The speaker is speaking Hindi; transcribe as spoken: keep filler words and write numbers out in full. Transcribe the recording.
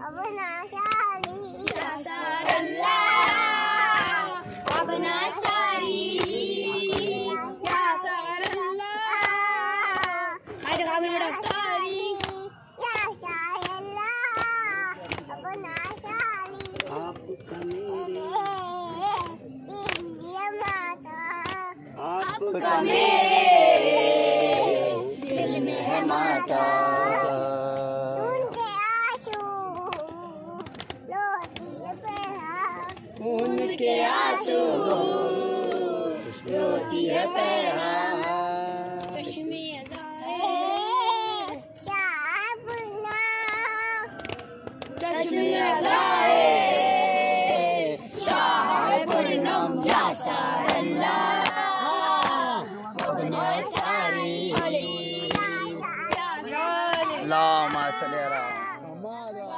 अपना सारी या सारल्लाह अपना सारी या सारल्लाह हाय देखा भी बेटा सारी या सारल्लाह अपना सारी आपका मेरे दिल माता आपका मेरे दिल में है माता। उनके आंसू रोती पे उनके आंसू रोती है पैरा कश्मी शाबना कश्मी अदाए शाह पूर्णम या सारल्लाह अपना सारी या सारल्लाह अल्लाहुम्मा सल्ली अला